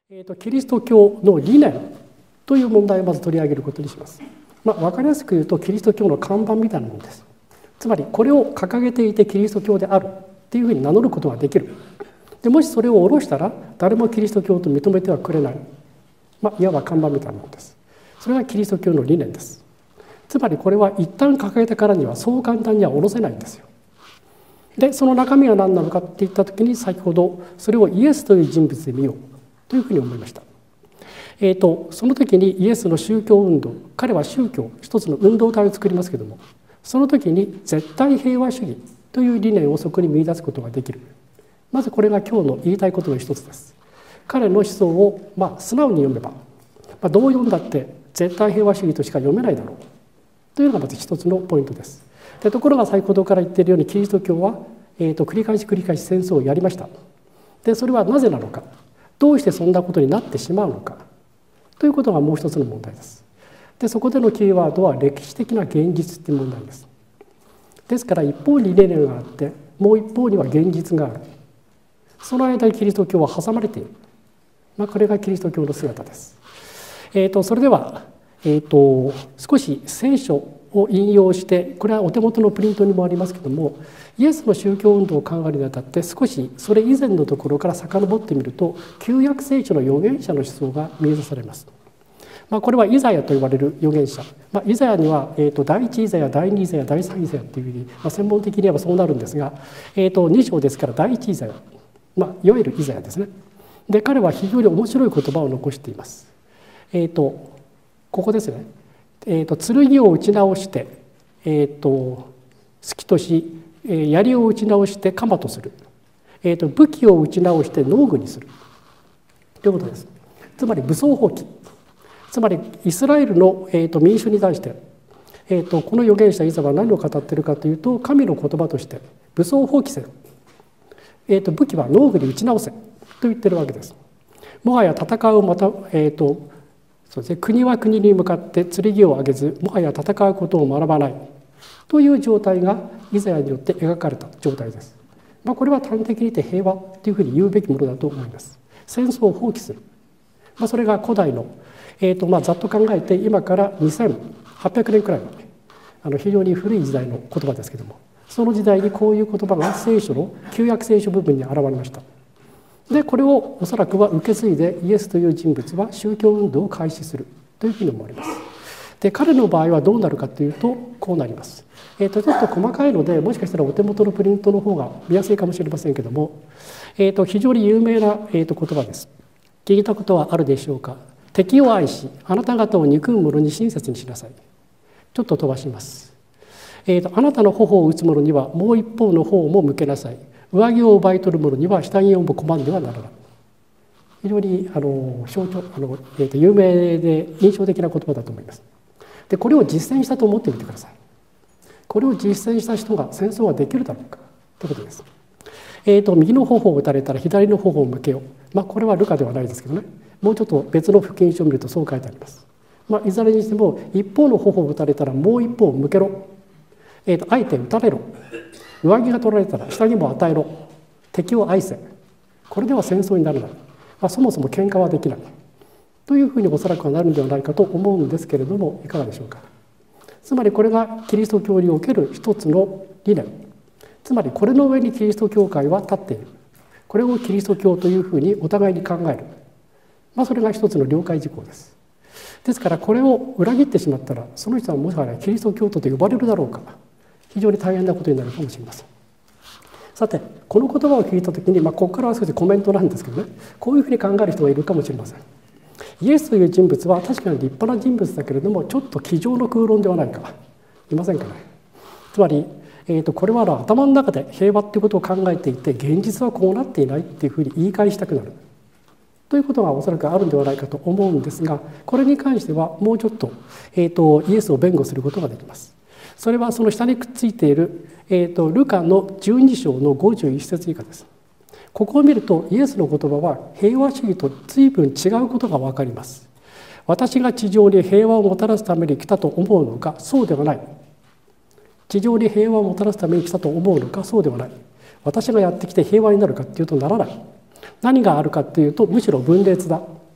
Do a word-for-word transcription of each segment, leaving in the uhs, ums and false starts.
えーと、キリスト教の理念という問題をまず取り上げることにします。まあ、分かりやすく言うとキリスト教の看板みたいなものです。つまりこれを掲げていてキリスト教であるっていうふうに名乗ることができる。でもしそれを下ろしたら誰もキリスト教と認めてはくれない、まあ、いわば看板みたいなものです。それがキリスト教の理念です。つまりこれは一旦掲げたからにはそう簡単には下ろせないんですよ。でその中身は何なのかっていった時に先ほどそれをイエスという人物で見ようというふうに思いました。えーと、その時にイエスの宗教運動、彼は宗教一つの運動体を作りますけども、その時に絶対平和主義という理念をそこに見出すことができる。まずこれが今日の言いたいことの一つです。彼の思想を、まあ、素直に読めば、まあ、どう読んだって絶対平和主義としか読めないだろうというのがまず一つのポイントです。でところが先ほどから言っているようにキリスト教は、えーと、繰り返し繰り返し戦争をやりました。でそれはなぜなのか、どうしてそんなことになってしまうのかということがもう一つの問題です。でそこでのキーワードは歴史的な現実という問題です。ですから一方に理念があってもう一方には現実がある。その間にキリスト教は挟まれている、まあ、これがキリスト教の姿です。えー、とそれでは、えー、と少し聖書を引用して、これはお手元のプリントにもありますけども、イエスの宗教運動を考えるにあたって少しそれ以前のところから遡ってみると旧約聖書の預言者の思想が見え出されます。まあ、これはイザヤと呼ばれる預言者、まあ、イザヤには、えー、と第一イザヤ、第二イザヤ、第三イザヤというふうに、まあ、専門的に言えばそうなるんですが、えー、とに章ですから第一イザヤ、まあ、いわゆるイザヤですね。で彼は非常に面白い言葉を残しています。えー、とここですね。えー、と剣を打ち直して、えー、と突きとし、えー、槍を打ち直して鎌とする、えー、と武器を打ち直して農具にするということです。つまり武装放棄、つまりイスラエルの、えー、と民衆に対して、えー、とこの預言者イザヤは何を語っているかというと、神の言葉として武装放棄せよ、えー、と武器は農具に打ち直せと言っているわけです。もはや戦うまた、えー、とそうですね、国は国に向かって剣を上げずもはや戦うことを学ばないという状態がイザヤによって描かれた状態です。まあ、これは端的に言って平和というふうに言うべきものだと思います。戦争を放棄する、まあ、それが古代の、えーとまあ、ざっと考えて今からにせんはっぴゃくねんくらいの、あの非常に古い時代の言葉ですけども、その時代にこういう言葉が聖書の旧約聖書部分に現れました。でこれをおそらくは受け継いでイエスという人物は宗教運動を開始するというふうに思われます。で彼の場合はどうなるかというとこうなります。えー、とちょっと細かいのでもしかしたらお手元のプリントの方が見やすいかもしれませんけども、えー、と非常に有名な、えー、と言葉です。聞いたことはあるでしょうか。敵を愛しあなた方を憎む者に親切にしなさい。ちょっと飛ばします。えー、とあなたの頬を打つ者にはもう一方の方も向けなさい。上着を奪い取る者には下着をも拒んではならない。非常にあの象徴あの、えー、と有名で印象的な言葉だと思います。でこれを実践したと思ってみてください。これを実践した人が戦争はできるだろうかということです。えー、と右の頬を打たれたら左の頬を向けよう、まあ、これはルカではないですけどね、もうちょっと別の福音書を見るとそう書いてあります。まあ、いずれにしても一方の頬を打たれたらもう一方を向けろ、えー、とあえて打たれろ、上着が取られたら下着も与えろ、敵を愛せ、これでは戦争にならない、まあ、そもそも喧嘩はできないというふうにおそらくはなるんではないかと思うんですけれども、いかがでしょうか。つまりこれがキリスト教における一つの理念、つまりこれの上にキリスト教会は立っている、これをキリスト教というふうにお互いに考える、まあ、それが一つの了解事項です。ですからこれを裏切ってしまったらその人はもはやキリスト教徒と呼ばれるだろうか、非常に大変なことになるかもしれません。さてこの言葉を聞いた時に、まあ、ここからは少しコメントなんですけどね、こういうふうに考える人がいるかもしれません。イエスという人物は確かに立派な人物だけれどもちょっと机上の空論ではないか、いませんかね。つまり、えー、とこれは頭の中で平和ということを考えていて現実はこうなっていないっていうふうに言い返したくなるということがおそらくあるんではないかと思うんですが、これに関してはもうちょっと、えー、とイエスを弁護することができます。それはその下にくっついている、えー、とルカのじゅうに章のごじゅういっ節以下です。ここを見るとイエスの言葉は平和主義と随分違うことが分かります。私が地上に平和をもたらすために来たと思うのか、そうではない。地上に平和をもたらすために来たと思うのか、そうではない。私がやってきて平和になるかっていうとならない。何があるかっていうとむしろ分裂だ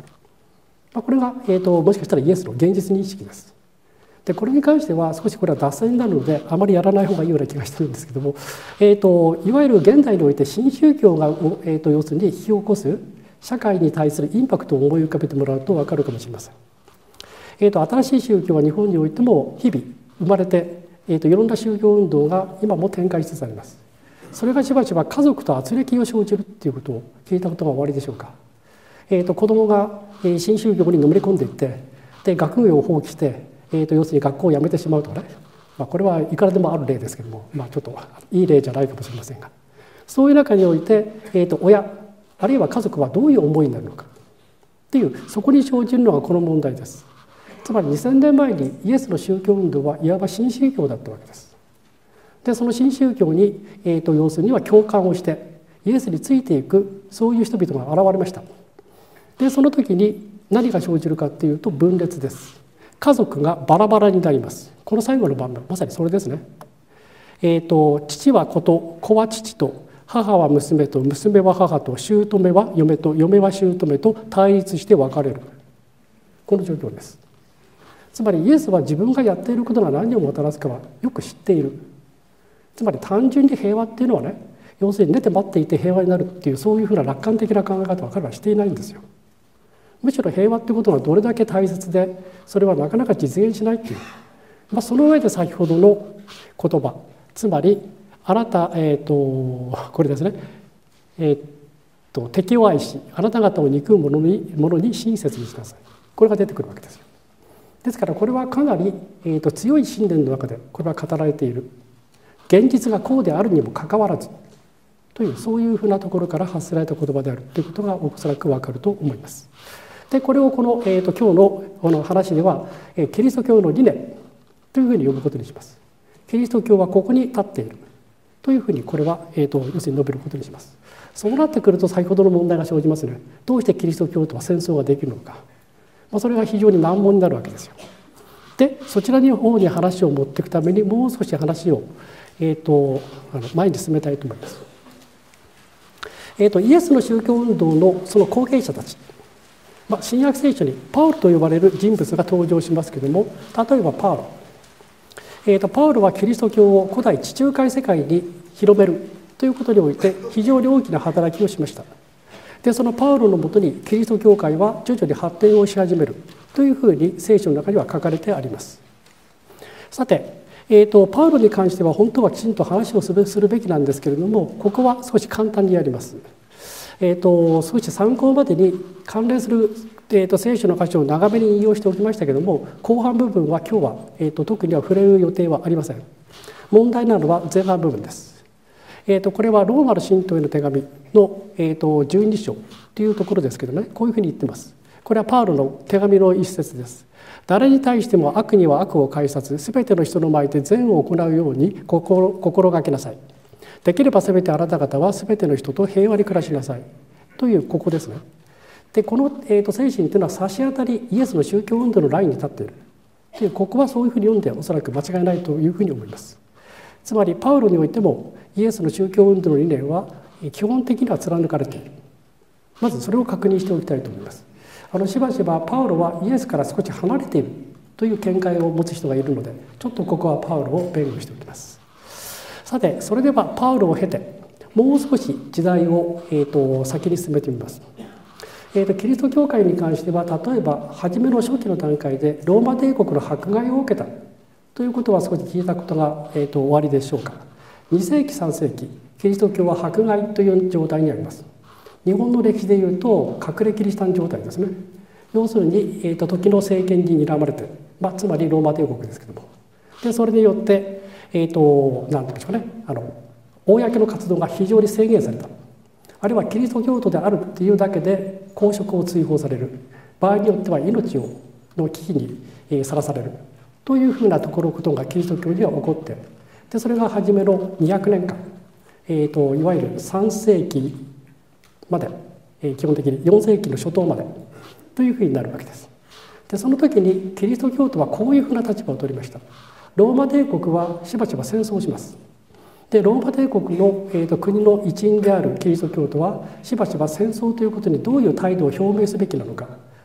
まあ、これが、えーと、もしかしたらイエスの現実認識です。でこれに関しては少しこれは脱線になるのであまりやらない方がいいような気がしてるんですけども、えーと、いわゆる現代において新宗教が、えーと、要するに引き起こす社会に対するインパクトを思い浮かべてもらうと分かるかもしれません。えーと、新しい宗教は日本においても日々生まれて、えーと、いろんな宗教運動が今も展開しつつあります。それがしばしば家族と軋轢を生じるっていうことを聞いたことがおありでしょうか。えーと、子どもが新宗教にのめり込んでいってで学業を放棄してえー、と要するに学校を辞めてしまうとかね、まあ、これはいくらでもある例ですけども、まあ、ちょっといい例じゃないかもしれませんが、そういう中において、えー、と親あるいは家族はどういう思いになるのかっていう、そこに生じるのがこの問題です。つまりにせんねんまえにイエスの宗教運動はいわば新宗教だったわけです。でその新宗教に、えー、と要するには共感をしてイエスについていくそういう人々が現れました。でその時に何が生じるかっていうと分裂です。家族がバラバラになります。この最後の場面まさにそれですね。えーと、父は子と子は父と母は娘と娘は母と姑は嫁と嫁は姑と対立して別れる、この状況です。つまりイエスは自分がやっていることが何をもたらすかはよく知っている。つまり単純に平和っていうのはね、要するに寝て待っていて平和になるっていうそういうふうな楽観的な考え方は彼はしていないんですよ。むしろ平和ってことがどれだけ大切でそれはなかなか実現しないっていう、まあ、その上で先ほどの言葉、つまりあなた、えー、とこれですね、えー、と敵を愛しあなた方を憎む者に者に親切にしなさい、これが出てくるわけですよ。ですからこれはかなり、えー、と強い信念の中でこれは語られている、現実がこうであるにもかかわらずというそういうふうなところから発せられた言葉であるということがおそらく分かると思います。でこれをこの、えー、と今日のこの話では、えー、キリスト教の理念というふうに呼ぶことにします。キリスト教はここに立っているというふうにこれは、えー、と要するに述べることにします。そうなってくると先ほどの問題が生じますね。どうしてキリスト教とは戦争ができるのか、まあ、それが非常に難問になるわけですよ。でそちらの方に話を持っていくためにもう少し話を、えー、とあの前に進めたいと思います。えー、とイエスの宗教運動のその後継者たち、まあ、新約聖書にパウロと呼ばれる人物が登場しますけれども、例えばパウロ、えー、とパウロはキリスト教を古代地中海世界に広めるということにおいて非常に大きな働きをしました。でそのパウロのもとにキリスト教会は徐々に発展をし始めるというふうに聖書の中には書かれてあります。さて、えー、とパウロに関しては本当はきちんと話をするべきなんですけれども、ここは少し簡単にやります。えー、と少し参考までに関連する、えー、と聖書の箇所を長めに引用しておきましたけれども、後半部分は今日は、えー、と特には触れる予定はありません。問題なのは前半部分です。えー、とこれはローマの信徒への手紙の、えー、とじゅうに章というところですけどね、こういうふうに言ってます。これはパウロの手紙の一節です。誰に対しても悪には悪を返さず、すべての人の前で善を行うように心心がけなさい。できればすべてあなた方はすべての人と平和に暮らしなさいというここですね。でこの、えー、と精神というのは差し当たりイエスの宗教運動のラインに立っているで、ここはそういうふうに読んでおそらく間違いないというふうに思います。つまりパウロにおいてもイエスの宗教運動の理念は基本的には貫かれている。まずそれを確認しておきたいと思います。あのしばしばパウロはイエスから少し離れているという見解を持つ人がいるので、ちょっとここはパウロを弁護しておきます。さてそれではパウロを経てもう少し時代を、えー、と先に進めてみます。えー、とキリスト教会に関しては例えば初めの初期の段階でローマ帝国の迫害を受けたということは少し聞いたことが、えー、とおありでしょうか。に世紀さん世紀キリスト教は迫害という状態にあります。日本の歴史でいうと隠れキリシタン状態ですね。要するに、えー、と時の政権に睨まれて、まあ、つまりローマ帝国ですけども、でそれによってえーと、なんていうんですかね、あの公の活動が非常に制限された、あるいはキリスト教徒であるっていうだけで公職を追放される、場合によっては命をの危機にさらされるというふうなところことがキリスト教には起こって、でそれが初めのにひゃくねんかん、えーと、いわゆるさん世紀まで、えー、基本的によん世紀の初頭までというふうになるわけです。でその時にキリスト教徒はこういうふうな立場を取りました。ローマ帝国はしばしば戦争をします。でローマ帝国の、えー、と国の一員であるキリスト教徒はしばしば戦争ということにどういう態度を表明すべきなのか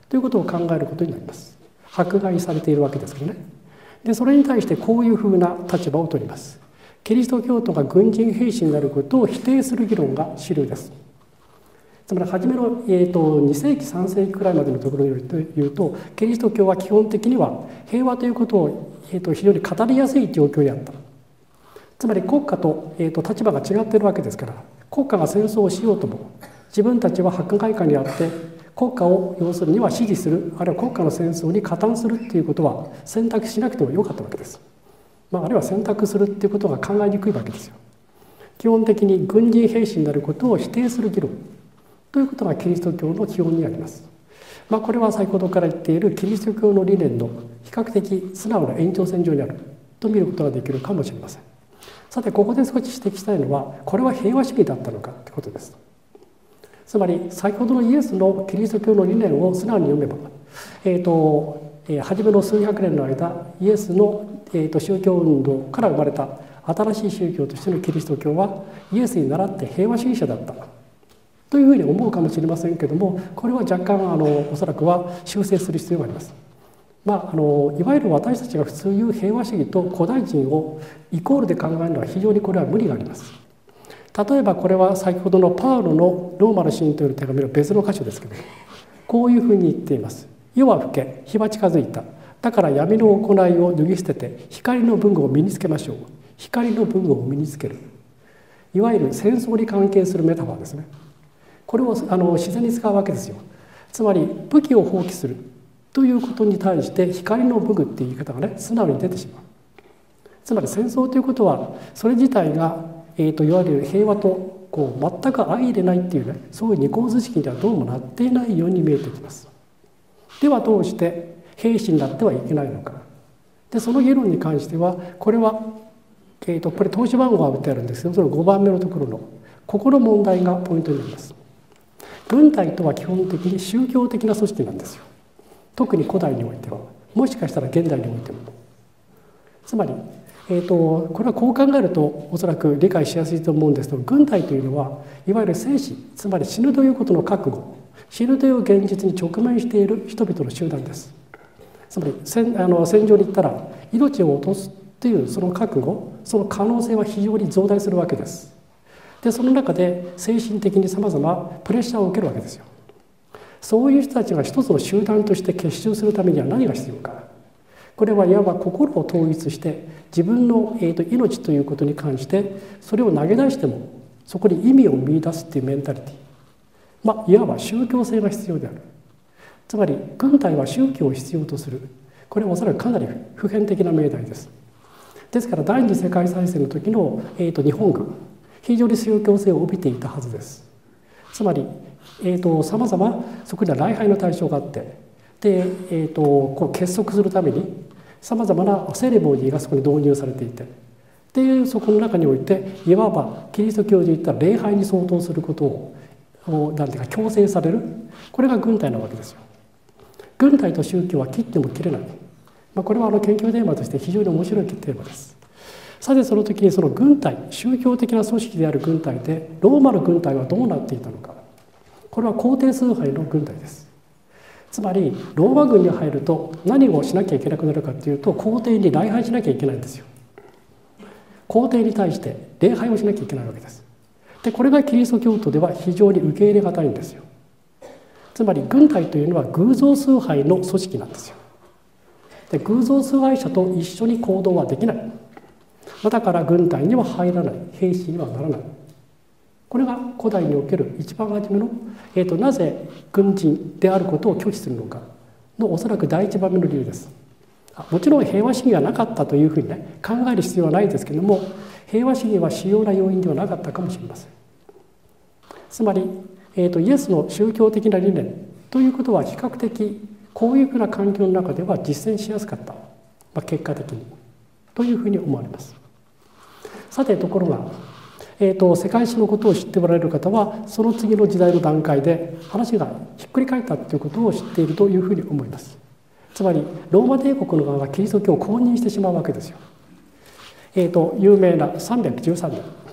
ということを考えることになります。迫害されているわけですからね。でそれに対してこういうふうな立場を取ります。キリスト教徒が軍人兵士になることを否定する議論が主流です。つまり初めの、えー、とにせいきさんせいきくらいまでのところに言うと、キリスト教は基本的には平和ということを、えー、と非常に語りやすい状況であった。つまり国家と、えー、と立場が違っているわけですから、国家が戦争をしようとも自分たちは迫害下にあって国家を要するには支持する、あるいは国家の戦争に加担するっていうことは選択しなくてもよかったわけです。まあ、あるいは選択するっていうことが考えにくいわけですよ。基本的に軍人兵士になることを否定する議論ということがキリスト教の基本にあります。まあ、これは先ほどから言っているキリスト教の理念の比較的素直な延長線上にあると見ることができるかもしれません。さてここで少し指摘したいのは、これは平和主義だったのかということです。つまり先ほどのイエスのキリスト教の理念を素直に読めば、えーとえー、初めの数百年の間イエスの、えーと宗教運動から生まれた新しい宗教としてのキリスト教はイエスに倣って平和主義者だったというふうに思うかもしれませんけれども、これは若干あのおそらくは修正する必要があります。まあ、あのいわゆる私たちが普通言う平和主義と古代人をイコールで考えるのは非常にこれは無理があります。例えばこれは先ほどのパウロのローマの信徒への手紙の別の箇所ですけど、こういうふうに言っています。夜は更け、日は近づいた。だから闇の行いを脱ぎ捨てて光の文具を身につけましょう。光の文具を身につける。いわゆる戦争に関係するメタファーですね。これをあの自然に使うわけですよ。つまり武器を放棄するということに対して光の武具っていう言い方がね素直に出てしまう。つまり戦争ということはそれ自体がえー、といわゆる平和とこう全く相入れないっていうね、そういう二項図式にはどうもなっていないように見えてきます。ではどうして兵士になってはいけないのか。でその議論に関してはこれは、えー、とこれ投資番号が打ってあるんですけど、そのごばんめのところのここの問題がポイントになります。軍隊とは基本的に宗教的な組織なんですよ。特に古代においては、もしかしたら現代においても。つまりえー、とこれはこう考えるとおそらく理解しやすいと思うんですけど、軍隊というのはいわゆる生死、つまり死ぬということの覚悟、死ぬという現実に直面している人々の集団です。つまり 戦, あの戦場に行ったら命を落とすというその覚悟、その可能性は非常に増大するわけです。でその中で精神的にさまざまプレッシャーを受けるわけですよ。そういう人たちが一つの集団として結集するためには何が必要か。これはいわば心を統一して自分の、えー、と命ということに関してそれを投げ出してもそこに意味を見出すっていうメンタリティ、まあ、いわば宗教性が必要である。つまり軍隊は宗教を必要とする。これはおそらくかなり普遍的な命題です。ですから第二次世界大戦の時の、えー、と日本軍非常に宗教性を帯びていたはずです。つまりさまざまそこには礼拝の対象があって、で、えー、とこう結束するためにさまざまなセレモニーがそこに導入されていて、っていうそこの中においていわばキリスト教で言ったら礼拝に相当することを何ていうか強制される、これが軍隊なわけですよ。軍隊と宗教は切っても切れない、まあ、これはあの研究テーマとして非常に面白いテーマです。さてその時にその軍隊、宗教的な組織である軍隊でローマの軍隊はどうなっていたのか。これは皇帝崇拝の軍隊です。つまりローマ軍に入ると何をしなきゃいけなくなるかというと、皇帝に礼拝しなきゃいけないんですよ。皇帝に対して礼拝をしなきゃいけないわけです。でこれがキリスト教徒では非常に受け入れがたいんですよ。つまり軍隊というのは偶像崇拝の組織なんですよ。で偶像崇拝者と一緒に行動はできない。だから軍隊には入らない、兵士にはならない。これが古代における一番初めの、えー、となぜ軍人であることを拒否するのかのおそらく第一番目の理由です。もちろん平和主義がなかったというふうにね考える必要はないですけれども、平和主義は主要な要因ではなかったかもしれません。つまり、えー、とイエスの宗教的な理念ということは比較的こういうふうな環境の中では実践しやすかった、まあ、結果的にというふうに思われます。さてところがえー、と世界史のことを知っておられる方はその次の時代の段階で話がひっくり返ったということを知っているというふうに思います。つまりローマ帝国の側がキリスト教を公認してしまうわけですよ。えー、と有名なさんびゃくじゅうさんねん、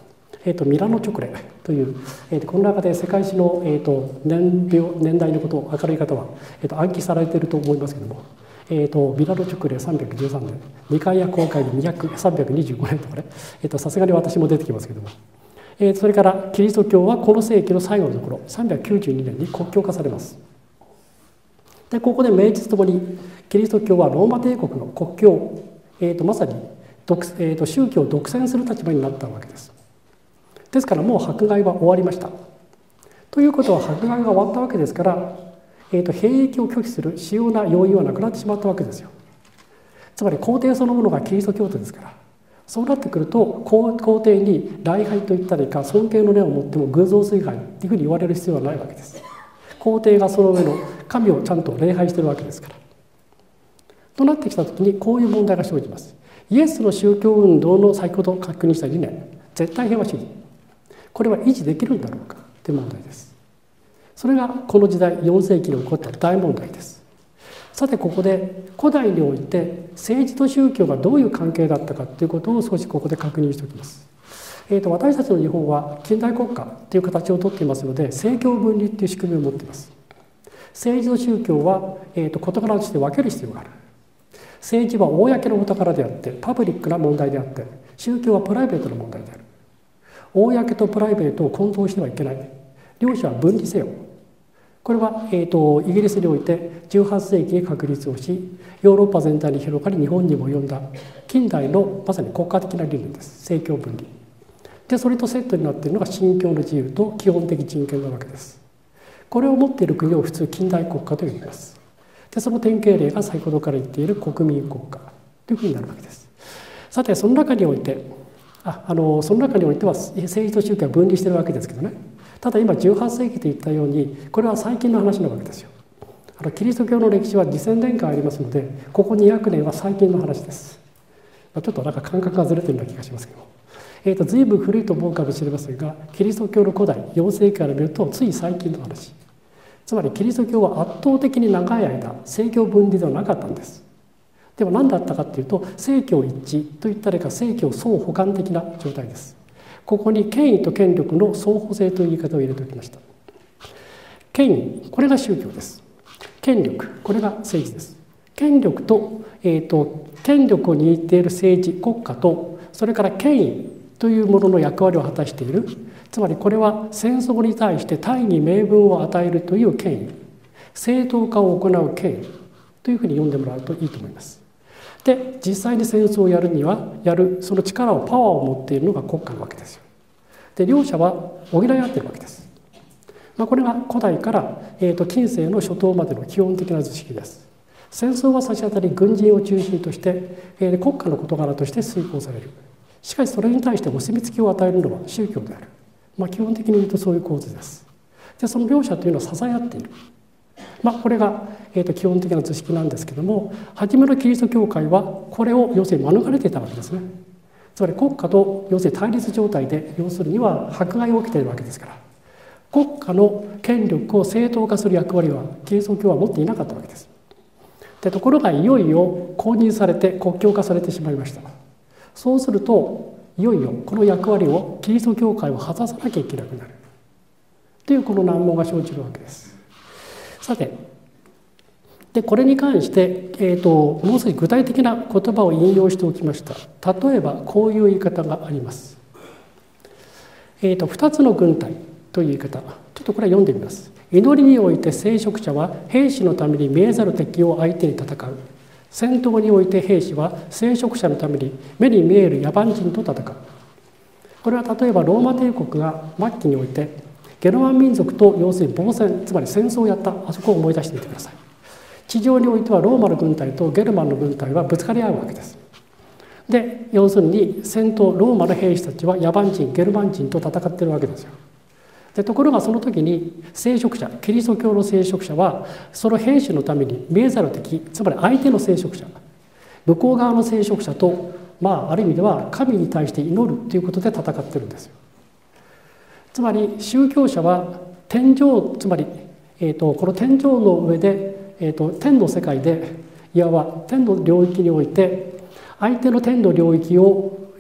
えー、とミラノ直令という、えー、とこの中で世界史の、えー、と 年, 秒年代のことを明るい方は、えー、と暗記されていると思いますけれども、えー、とミラノ直令さんびゃくじゅうさんねん、ニカイア公会でさんびゃくにじゅうごねんとかね、さすがに私も出てきますけれども、えー、それからキリスト教はこの世紀の最後のところさんびゃくきゅうじゅうにねんに国教化されます。でここで名実ともにキリスト教はローマ帝国の国教、えー、とまさに独、えー、と宗教を独占する立場になったわけです。ですからもう迫害は終わりました。ということは迫害が終わったわけですから、えー、と兵役を拒否する主要な要因はなくなってしまったわけですよ。つまり皇帝そのものがキリスト教徒ですから、そうなってくると皇帝に礼拝といったりか尊敬の念を持っても偶像崇拝というふうに言われる必要はないわけです。皇帝がその上の神をちゃんと礼拝しているわけですから。となってきた時にこういう問題が生じます。イエスの宗教運動の先ほど確認した理念、絶対平和主義、これは維持できるんだろうかという問題です。それがこの時代よん世紀に起こった大問題です。さてここで古代において政治と宗教がどういう関係だったかということを少しここで確認しておきます。えー、と私たちの日本は近代国家という形をとっていますので政教分離という仕組みを持っています。政治と宗教は、えー、と事柄として分ける必要がある。政治は公の事柄であってパブリックな問題であって、宗教はプライベートな問題である。公とプライベートを混同してはいけない。両者は分離せよ。これは、えー、とイギリスにおいてじゅうはっ世紀に確立をし、ヨーロッパ全体に広がり日本にも及んだ近代のまさに国家的な理念です。政教分離で、それとセットになっているのが信教の自由と基本的人権なわけです。これを持っている国を普通近代国家と呼びます。でその典型例が先ほどから言っている国民国家というふうになるわけです。さてその中においてああのその中においては政治と宗教は分離しているわけですけどね、ただ今じゅうはっ世紀と言ったようにこれは最近の話なわけですよ。あのキリスト教の歴史はにせんねんかんありますので、ここにひゃくねんは最近の話です。ちょっとなんか感覚がずれてるような気がしますけども、えーと、随分古いと思うかもしれませんが、キリスト教の古代よん世紀から見るとつい最近の話。つまりキリスト教は圧倒的に長い間政教分離ではなかったんです。でも何だったかっていうと、政教一致といったらか政教相補完的な状態です。ここに権威と権力の相補性という言い方を入れておきました。権威、これが宗教です。権力、これが政治です。権力と、えーと、権力を握っている政治国家と、それから権威というものの役割を果たしている、つまりこれは戦争に対して大義名分を与えるという権威、正当化を行う権威というふうに呼んでもらうといいと思います。で実際に戦争をやるにはやるその力をパワーを持っているのが国家なわけですよ。で両者は補い合っているわけです。まあ、これが古代から、えー、と近世の初頭までの基本的な図式です。戦争は差し当たり軍人を中心として、えー、国家の事柄として遂行される。しかしそれに対してお墨付きを与えるのは宗教である。まあ、基本的に言うとそういう構図です。でその両者というのは支え合っている。まあ、これが、えー、と基本的な図式なんですけども、初めのキリスト教会はこれを要するに免れていたわけですね。つまり国家と要するに対立状態で、要するには迫害が起きているわけですから、国家の権力を正当化する役割はキリスト教は持っていなかったわけです。でところがいよいよ公認されて国教化されてしまいました。そうするといよいよこの役割をキリスト教会は果たさなきゃいけなくなるというこの難問が生じるわけです。さてでこれに関して、えーと、もう少し具体的な言葉を引用しておきました。例えばこういう言い方があります。えーと、二つの軍隊という言い方、ちょっとこれは読んでみます。祈りにおいて聖職者は兵士のために見えざる敵を相手に戦う。戦闘において兵士は聖職者のために目に見える野蛮人と戦う。これは例えばローマ帝国が末期においてゲルマン民族と要するに防戦、つまり戦争をやったあそこを思い出してみてください。地上においてはローマの軍隊とゲルマンの軍隊はぶつかり合うわけです。で要するに戦闘ローマの兵士たちは野蛮人ゲルマン人と戦っているわけですよ。でところがその時に聖職者キリスト教の聖職者はその兵士のために見えざる敵、つまり相手の聖職者、向こう側の聖職者と、まあ、ある意味では神に対して祈るということで戦ってるんですよ。つまり宗教者は天上、つまり、えー、とこの天上の上で、えー、と天の世界でいわば天の領域において相手の天の領域を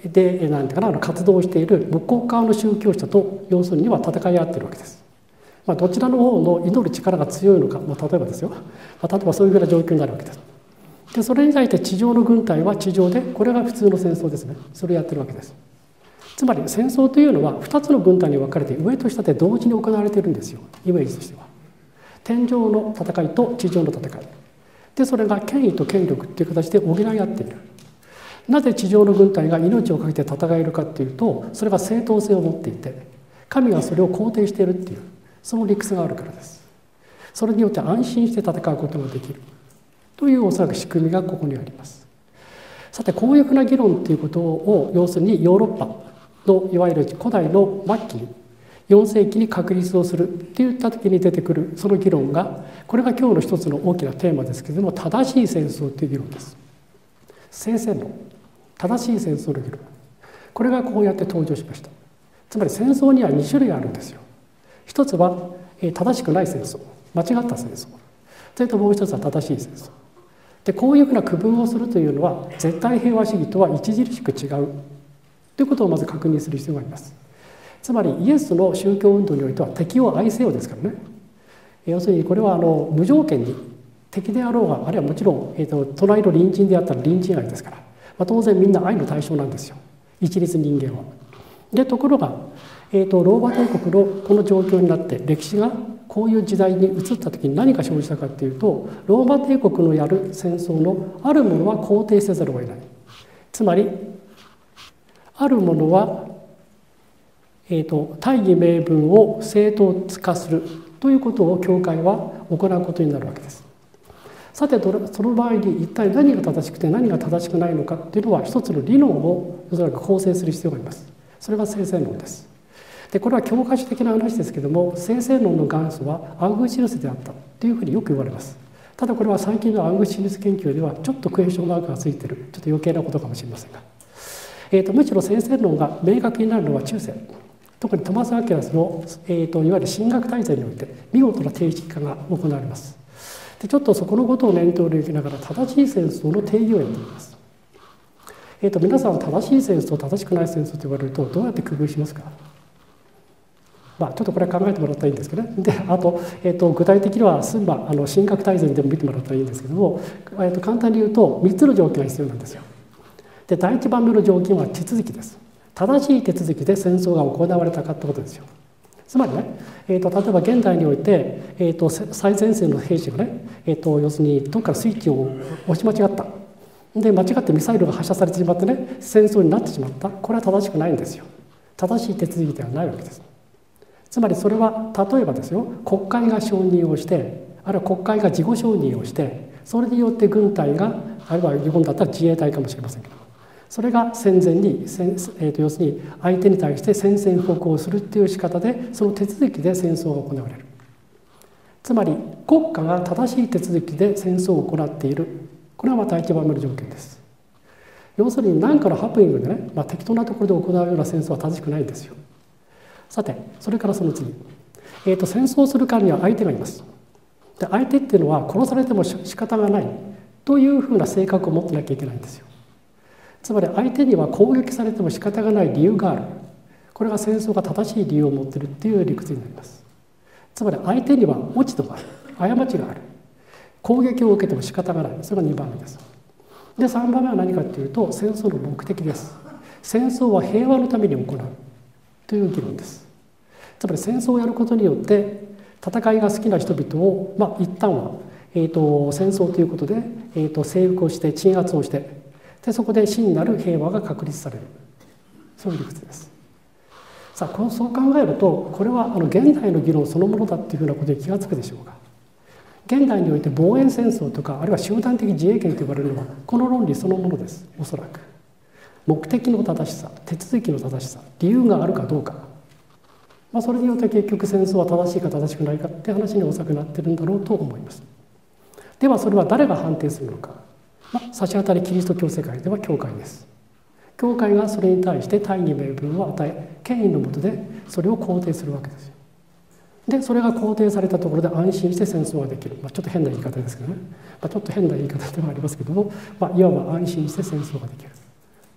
でなんていうかなあの活動している向こう側の宗教者と要するには戦い合ってるわけです。まあ、どちらの方の祈る力が強いのか、まあ、例えばですよ、まあ、例えばそういうふうな状況になるわけです。でそれに対して地上の軍隊は地上で、これが普通の戦争ですね、それをやってるわけです。つまり戦争というのはふたつの軍隊に分かれて上と下で同時に行われているんですよ、イメージとしては。天上の戦いと地上の戦いで、それが権威と権力っていう形で補い合っている。なぜ地上の軍隊が命を懸けて戦えるかっていうと、それが正当性を持っていて神がそれを肯定しているっていう、その理屈があるからです。それによって安心して戦うことができるというおそらく仕組みがここにあります。さてこういうふうな議論ということを要するにヨーロッパのいわゆる古代の末期によん世紀に確立をするっていった時に出てくるその議論が、これが今日の一つの大きなテーマですけれども、正しい戦争という議論です。聖戦論、正しい戦争の議論、これがこうやって登場しました。つまり戦争にはに種類あるんですよ。一つは正しくない戦争、間違った戦争、それともう一つは正しい戦争で、こういうふうな区分をするというのは絶対平和主義とは著しく違うということをまず確認する必要があります。つまりイエスの宗教運動においては敵を愛せよですからね。要するにこれはあの無条件に敵であろうが、あるいはもちろん、えー、と隣の隣人であったら隣人愛ですから、まあ、当然みんな愛の対象なんですよ、一律人間は。でところが、えー、とローマ帝国のこの状況になって歴史がこういう時代に移った時に何が生じたかっていうと、ローマ帝国のやる戦争のあるものは肯定せざるを得ない。つまりあるものは、えー、と大義名分を正当化するということを教会は行うことになるわけです。さてその場合に一体何が正しくて何が正しくないのかというのは一つの理論をおそらく構成する必要があります。それが聖戦論です。でこれは教科書的な話ですけども、聖戦論の元祖はアウグスティヌスであったというふうによく言われます。ただこれは最近のアウグスティヌス研究ではちょっとクエスチョンマークがついている、ちょっと余計なことかもしれませんが、えー、とむしろ聖戦論が明確になるのは中世、特にトマス・アキュラスの、えー、といわゆる神学大全において見事な定式化が行われます。でちょっとそこのことを念頭に置きながら正しい戦争の定義をやってみます。えー、と皆さん正しい戦争正しくない戦争と言われるとどうやって区分しますか？まあ、ちょっとこれ考えてもらったらいいんですけどね。であと,、えー、と具体的にはスンバあの神学大全でも見てもらったらいいんですけども、えー、と簡単に言うとみっつの条件が必要なんですよ。で第一番目の条件は手続きです。正しい手続きで戦争が行われたかってことですよ。つまりね、えー、と例えば現代において、えー、と最前線の兵士がね、えー、と要するにどっかスイッチを押し間違った、で間違ってミサイルが発射されてしまってね、戦争になってしまった、これは正しくないんですよ。正しい手続きではないわけです。つまりそれは例えばですよ、国会が承認をして、あるいは国会が自己承認をして、それによって軍隊が、あるいは日本だったら自衛隊かもしれませんけど、それが戦前に、えー、と要するに相手に対して宣戦布告をするっていう仕方で、その手続きで戦争が行われる。つまり国家が正しい手続きで戦争を行っている、これはまた一番目の条件です。要するに何かのハプニングでね、まあ、適当なところで行うような戦争は正しくないんですよ。さてそれからその次、えー、と戦争するからには相手がいます。で相手っていうのは殺されても仕方がないというふうな性格を持ってなきゃいけないんですよ。つまり相手には攻撃されても仕方がない理由がある、これが戦争が正しい理由を持っているっていう理屈になります。つまり相手には落ち度がある、過ちがある、攻撃を受けても仕方がない、それがにばんめです。でさんばんめは何かというと戦争の目的です。戦争は平和のために行うという議論です。つまり戦争をやることによって戦いが好きな人々を、まあ、一旦は、えー、と戦争ということで、えー、と征服をして鎮圧をして、でそこで真なる平和が確立される、そういう理屈です。さあそう考えるとこれはあの現代の議論そのものだっていうふうなことに気がつくでしょうか。現代において防衛戦争とかあるいは集団的自衛権と呼ばれるのはこの論理そのものです。おそらく目的の正しさ、手続きの正しさ、理由があるかどうか、まあ、それによって結局戦争は正しいか正しくないかって話におそらくなってるんだろうと思います。ではそれは誰が判定するのか、まあ、差し当たりキリスト教世界では教会です。教会がそれに対して大義名分を与え、権威の下でそれを肯定するわけですよ。でそれが肯定されたところで安心して戦争ができる、まあ、ちょっと変な言い方ですけどね、まあ、ちょっと変な言い方ではありますけども、まあ、いわば安心して戦争ができるっ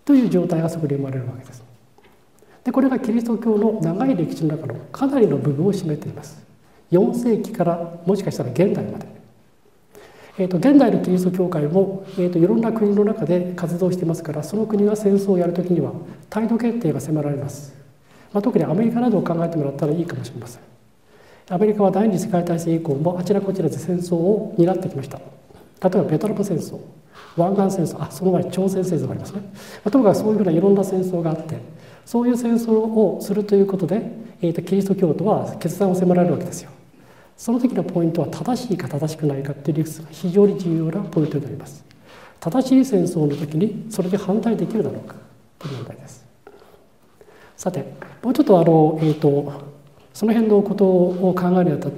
という状態がそこで生まれるわけです。でこれがキリスト教の長い歴史の中のかなりの部分を占めています。よん世紀からもしかしたら現代まで、えー、と現代のキリスト教会も、えー、といろんな国の中で活動していますから、その国が戦争をやるときには態度決定が迫られます。まあ、特にアメリカなどを考えてもらったらいいかもしれません。アメリカは第二次世界大戦以降もあちらこちらで戦争を担ってきました。例えばベトナム戦争、湾岸戦争、あその前に朝鮮戦争がありますね。まあ、ともかくそういうふうないろんな戦争があって、そういう戦争をするということで、えー、とキリスト教徒は決断を迫られるわけですよ。その時のポイントは正しいか正しくないかという理屈が非常に重要なポイントになります。正しい戦争の時にそれで反対できるだろうかという問題です。さてもうちょっとあの、えー、とその辺のことを考えるにあたって、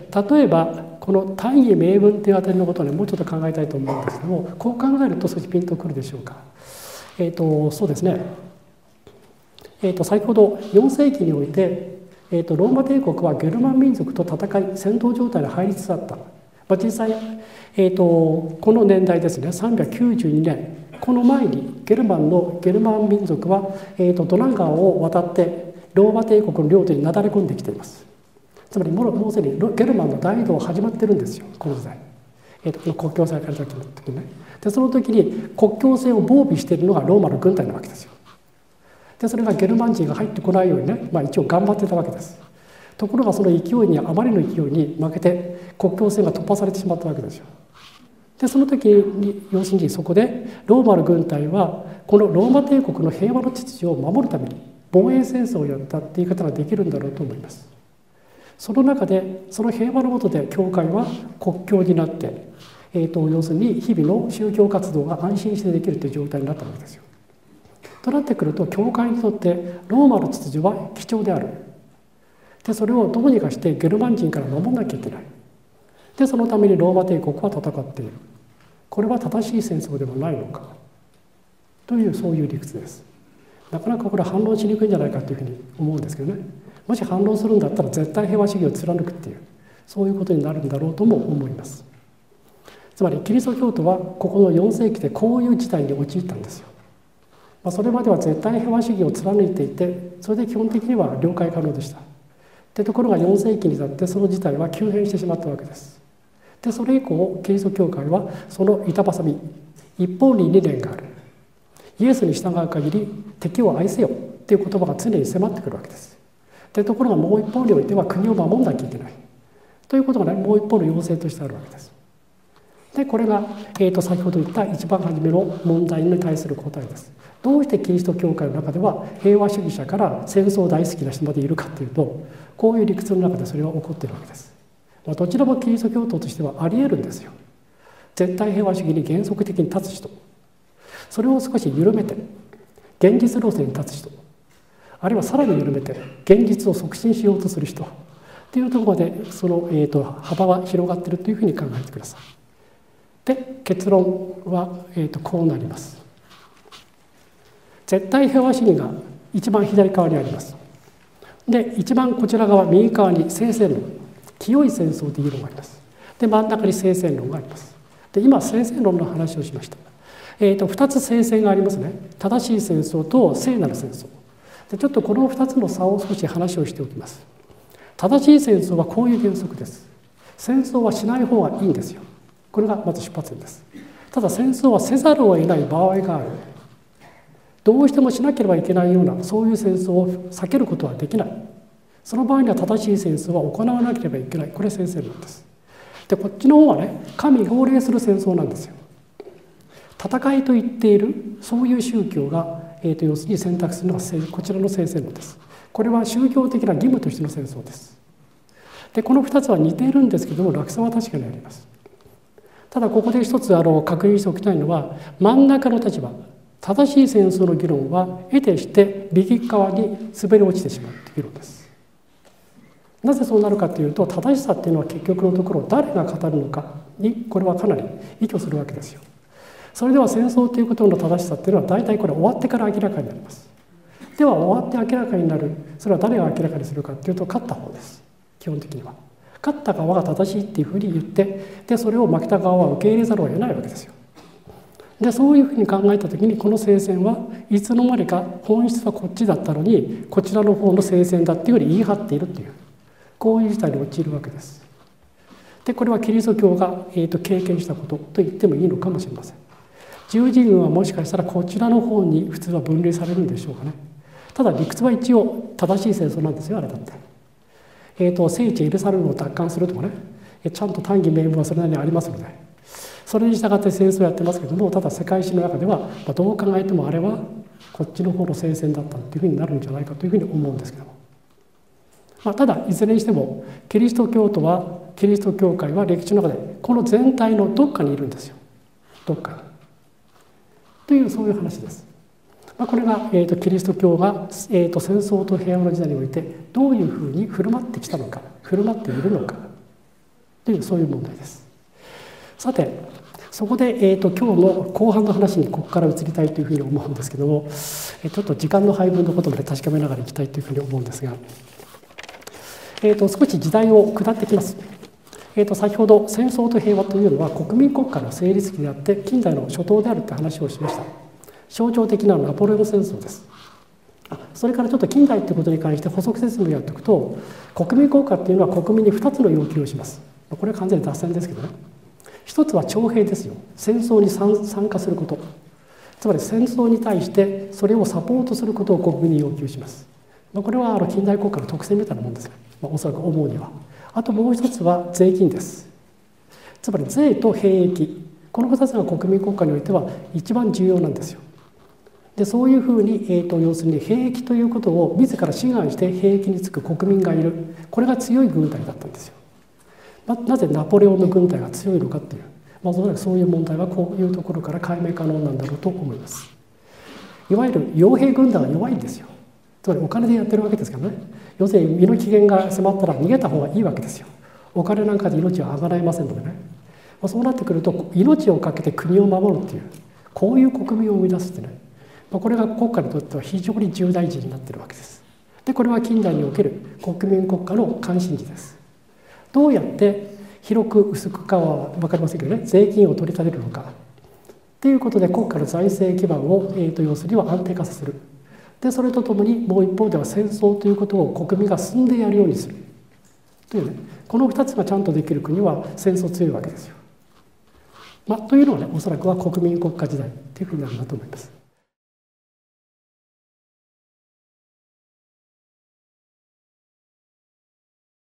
例えばこの大義名分というあたりのことをねもうちょっと考えたいと思うんですけども、こう考えると少しピンとくるでしょうか。えっ、とそうですね、えー、と先ほどよん世紀において、えー、とローマ帝国はゲルマン民族と戦い戦闘状態に入りつつあった、まあ、実際、えー、とこの年代ですねさんびゃくきゅうじゅうにねん、この前にゲルマンのゲルマン民族は、えー、とドナン川を渡ってローマ帝国の領土になだれ込んできています。つまりもうすでにゲルマンの大移動は始まってるんですよ、この時代、えー、とこの国境線から先の時にね。でその時に国境線を防備しているのがローマの軍隊なわけですよ。でそれがゲルマン人が入ってこないようにね、まあ、一応頑張ってたわけです。ところがその勢いにあまりの勢いに負けて国境線が突破されてしまったわけですよ。でその時に要するにそこでローマの軍隊はこのローマ帝国の平和の秩序を守るために防衛戦争をやったって言い方ができるんだろうと思います。その中でその平和の下で教会は国教になって、えー、と要するに日々の宗教活動が安心してできるという状態になったわけですよ。となってくると教会にとってローマの秩序は貴重である。でそれをどうにかしてゲルマン人から守らなきゃいけない。でそのためにローマ帝国は戦っている。これは正しい戦争ではないのかというそういう理屈です。なかなかこれは反論しにくいんじゃないかというふうに思うんですけどね。もし反論するんだったら絶対平和主義を貫くっていうそういうことになるんだろうとも思います。つまりキリスト教徒はここのよん世紀でこういう事態に陥ったんですよ。まあ、それまでは絶対平和主義を貫いていて、それで基本的には了解可能でした。でところがよん世紀になってその事態は急変してしまったわけです。でそれ以降キリスト教会はその板挟み、一方に理念がある、イエスに従う限り敵を愛せよっていう言葉が常に迫ってくるわけです。でところがもう一方においては国を守んなきゃいけないということがね、もう一方の要請としてあるわけです。でこれが、えー、と先ほど言った一番初めの問題に対する答えです。どうしてキリスト教会の中では平和主義者から戦争大好きな人までいるかというと、こういう理屈の中でそれは起こっているわけです。まあ、どちらもキリスト教徒としてはありえるんですよ。絶対平和主義に原則的に立つ人、それを少し緩めて現実路線に立つ人、あるいはさらに緩めて現実を促進しようとする人というところまでその、えー、と幅は広がっているというふうに考えてください。で結論は、えー、とこうなります。絶対平和主義が一番左側にあります。で一番こちら側右側に聖戦論、清い戦争という議論があります。で真ん中に聖戦論があります。で今聖戦論の話をしました。えー、とふたつ聖戦がありますね。正しい戦争と聖なる戦争で、ちょっとこのふたつの差を少し話をしておきます。正しい戦争はこういう原則です。戦争はしない方がいいんですよ。これがまず出発点です。ただ戦争はせざるを得ない場合がある。どうしてもしなければいけないようなそういう戦争を避けることはできない。その場合には正しい戦争は行わなければいけない。これ聖戦論です。でこっちの方はね、神号令する戦争なんですよ。戦いと言っているそういう宗教が、えー、と要するに選択するのはこちらの聖戦論です。これは宗教的な義務としての戦争です。でこのふたつは似ているんですけども落差は確かにあります。ただここで一つあの確認しておきたいのは、真ん中の立場、正しい戦争の議論は得てして右側に滑り落ちてしまうという議論です。なぜそうなるかというと、正しさっていうのは結局のところ誰が語るのかにこれはかなり依拠するわけですよ。それでは戦争ということの正しさっていうのは大体これ終わってから明らかになります。では終わって明らかになる、それは誰が明らかにするかというと勝った方です。基本的には勝った側が正しいっていうふうに言って、でそれを負けた側は受け入れざるを得ないわけですよ。 でそういうふうに考えた時にこの聖戦はいつの間にか本質はこっちだったのにこちらの方の聖戦だっていうように言い張っているというこういう事態に陥るわけです。でこれはキリスト教が、えー、と経験したことと言ってもいいのかもしれません。十字軍はもしかしたらこちらの方に普通は分類されるんでしょうかね。ただ理屈は一応正しい戦争なんですよあれだって。えー、と聖地エルサレムを奪還するとかねちゃんと大義名分はそれなりにありますのでそれに従って戦争をやってますけどもただ世界史の中では、まあ、どう考えてもあれはこっちの方の聖戦だったっていうふうになるんじゃないかというふうに思うんですけども、まあ、ただいずれにしてもキリスト教徒はキリスト教会は歴史の中でこの全体のどっかにいるんですよどっかというそういう話です。まあ、これが、えー、とキリスト教が、えー、と戦争と平和の時代においてどういうふうに振る舞ってきたのか振る舞っているのかというそういう問題です。さてそこで、えー、と今日の後半の話にここから移りたいというふうに思うんですけども、えー、ちょっと時間の配分のことまで確かめながらいきたいというふうに思うんですが、えー、と少し時代を下ってきます。えー、と先ほど戦争と平和というのは国民国家の成立期であって近代の初頭であるという話をしました。象徴的なナポレオン戦争です。それからちょっと近代ということに関して補足説明をやっておくと国民国家っていうのは国民にふたつの要求をします。これは完全に脱線ですけどね。一つは徴兵ですよ。戦争に参加すること。つまり戦争に対してそれをサポートすることを国民に要求します。これはあの近代国家の特性みたいなもんですね。おそらく思うには。あともう一つは税金です。つまり税と兵役。このふたつが国民国家においては一番重要なんですよ。でそういうふうに、えー、と要するに兵役ということを自ら志願して兵役に就く国民がいる。これが強い軍隊だったんですよ。なぜナポレオンの軍隊が強いのかっていう、まあ、おそらくそういう問題はこういうところから解明可能なんだろうと思います。いわゆる傭兵軍団は弱いんですよ。つまりお金でやってるわけですからね。要するに身の危険が迫ったら逃げた方がいいわけですよ。お金なんかで命は上がられませんのでね、まあ、そうなってくると命を懸けて国を守るっていうこういう国民を生み出すってね、まあ、これが国家にとっては非常に重大事になっているわけです。でこれは近代における国民国家の関心事です。どうやって広く薄くかは分かりませんけどね税金を取り立てるのかということで国家の財政基盤を、えー、と要するには安定化させる。でそれとともにもう一方では戦争ということを国民が進んでやるようにするというねこのふたつがちゃんとできる国は戦争強いわけですよ。まあ、というのはねおそらくは国民国家時代というふうになるんだと思います。